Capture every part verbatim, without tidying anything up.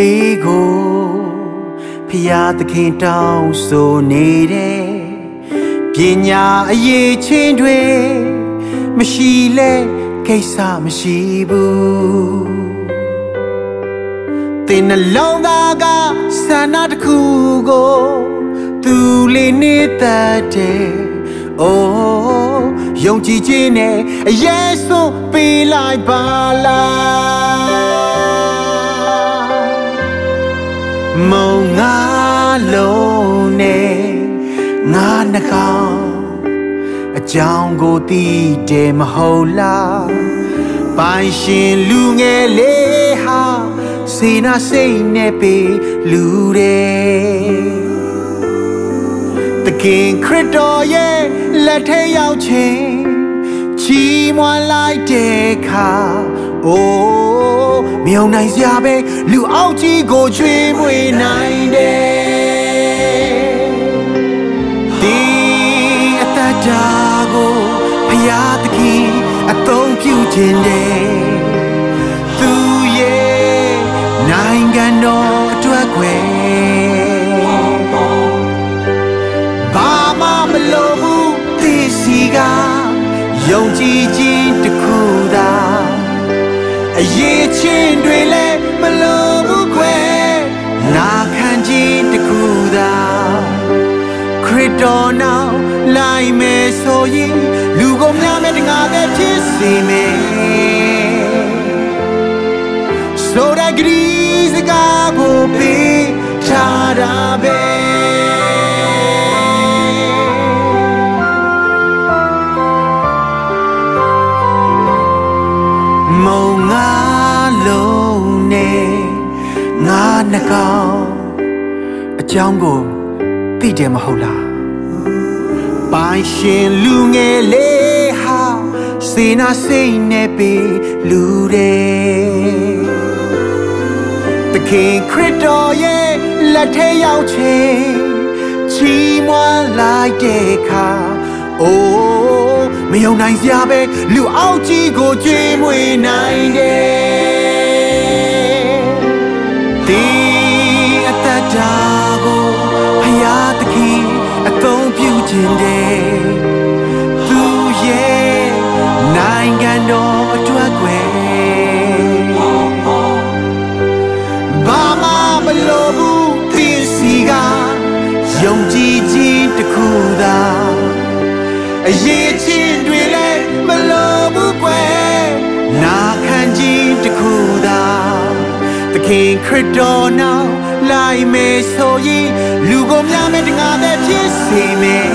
လေးကိုဖျားသခင်တောင်းဆိုနေတဲ့ပညာအရေးချင်းတွေမရှိလဲကိစ္စမရှိဘူးသင်နှလုံးသားကဆန္ဒတစ်ခုကိုသူလေးနေတတ်တယ်အိုးယုံကြည်ခြင်းနဲ့အရေးဆုံးပေးလိုက်ပါလားမုံငါလုံးနဲ့ငါနှကောင်အကြောင်းကိုသိတယ်မဟုတ်လားပိုင်ရှင်လူငယ်လေးဟာစေနာစိတ်နဲ့ပေးလူတယ်သခင်ခရစ်တော်ရဲ့လက်ထဲရောက်ခြင်းချီးမွမ်းလိုက်တဲ့အခါအိုးမြုံနိုင်စရာပဲလူအောက်ကြီးကိုကျွေးမွေးနိုင်တယ်ဒီအတ္တကိုဖျားသခင်အသုံးပြုခြင်းတဲ့သူရဲ့နိုင်ငံတော်အတွက်ွယ်ဘာမှမလိုဘူးသိစီကယုံကြည်ခြင်းတစ်ခုသာအရေးချင်းတွေလည်းမလိုဘူးခွဲနာခံခြင်းတစ်ခုသာခရစ်တော်နောက်လိုက်မယ်ဆိုရင်လူကိုများမဲ့တငါပဲဖြစ်စေမယ်ဆိုတဲ့ဂရီးစကားကိုပေးထားတာပဲမုံငါလုံးနဲ့ငါနှကောင်အကြောင်းကိုသိတယ်မဟုတ်လားပိုင်ရှင်လူငယ်လေးဟာစေနာစိတ်နဲ့ပေးလူတယ်သခင်ခရစ်တော်ရဲ့လက်ထဲရောက်ခြင်းချီးမွမ်းလိုက်တဲ့အခါအိုးမယုံနိုင်စရာပဲလူအောက်ကြီးကိုကျွေးမွေးနိုင်တယ်ဒီအတ္တကိုဖျားသခင်အသုံးပြုခြင်းတဲ့သူရဲ့နိုင်ငံတော်အတွက်ွယ်ဘာမှမလိုဘူးသိစီကယုံကြည်ခြင်းတစ်ခုသာအရေးချင်းတွေလည်းမလိုဘူးကွယ်နာခံခြင်းတစ်ခုသာသခင်ခရစ်တော်နောက်လိုက်မယ်ဆိုရင်လူကိုများမဲ့တငါပဲဖြစ်စေမယ်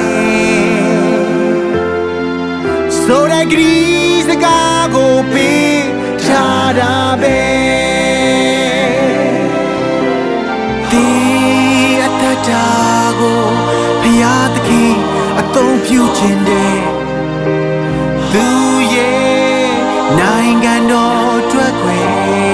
ဆိုတဲ့ဂရီးစကားကိုပေးထားတာပဲဒီအတ္တကိုဖျားသခင်အသုံးပြုခြင်းတဲ့သူရဲ့နိုင်ငံတော်အတွက်ွယ်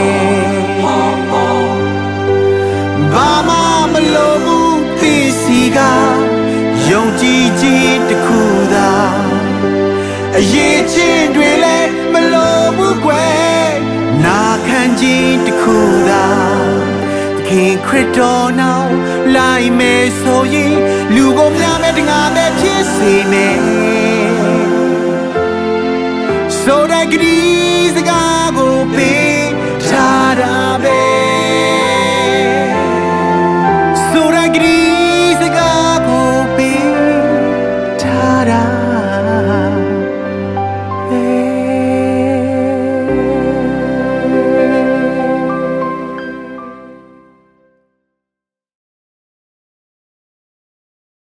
ဘာမှမလိုဘူးသိစီကယုံကြည်ခြင်းတစ်ခုသာအရေးချင်းတွေလည်းမလိုဘူးကွယ်နာခံခြင်းတစ်ခုသာသခင်ခရစ်တော်နောက်လိုက်မယ်ဆိုရင်လူကိုများမဲ့တငါပဲဖြစ်စေမယ်ဆိုတဲ့ဂရီးစကားကိုပေး